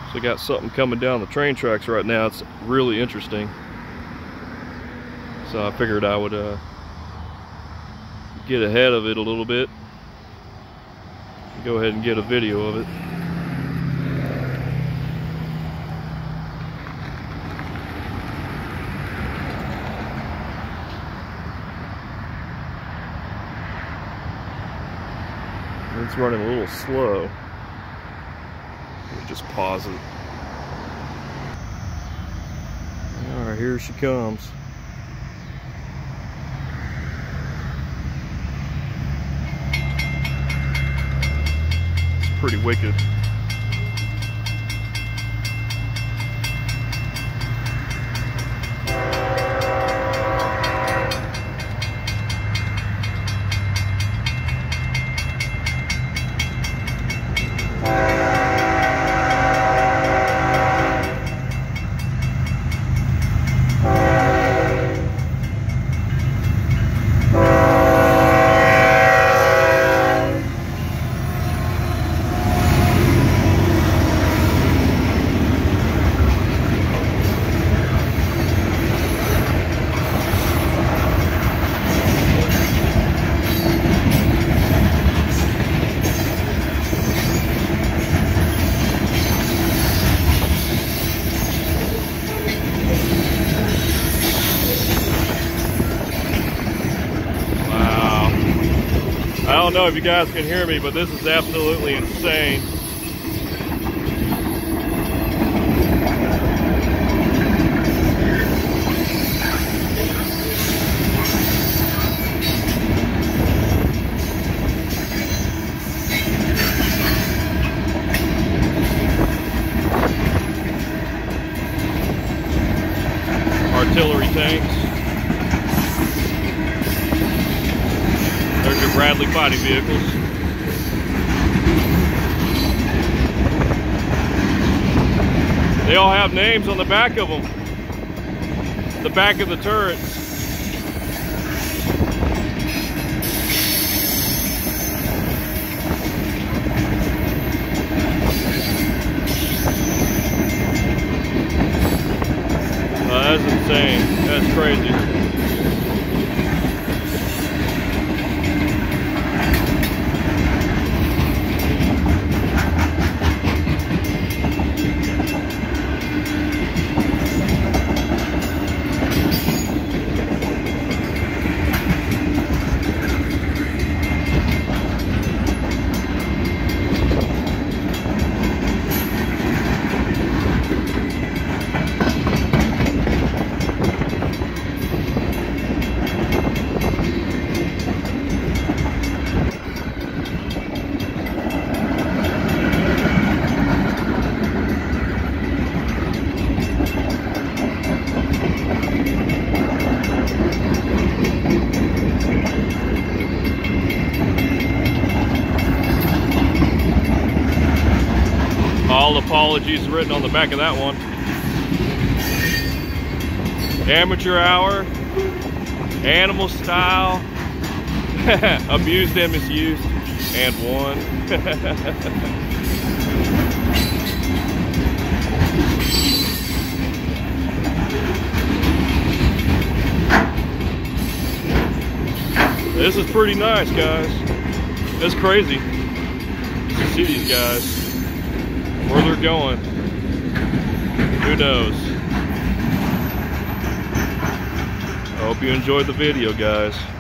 So we got something coming down the train tracks right now. It's really interesting. So I figured I would get ahead of it a little bit. Go ahead and get a video of it. It's running a little slow. Just pause it. Alright, here she comes. It's pretty wicked. I don't know if you guys can hear me, but this is absolutely insane. Artillery tanks. There's your Bradley fighting vehicles. They all have names on the back of them. The back of the turrets. That's insane. That's crazy. All apologies written on the back of that one. Amateur hour, animal style, abused and misused, and won. This is pretty nice, guys. It's crazy to see these guys. Where they're going, who knows? I hope you enjoyed the video, guys.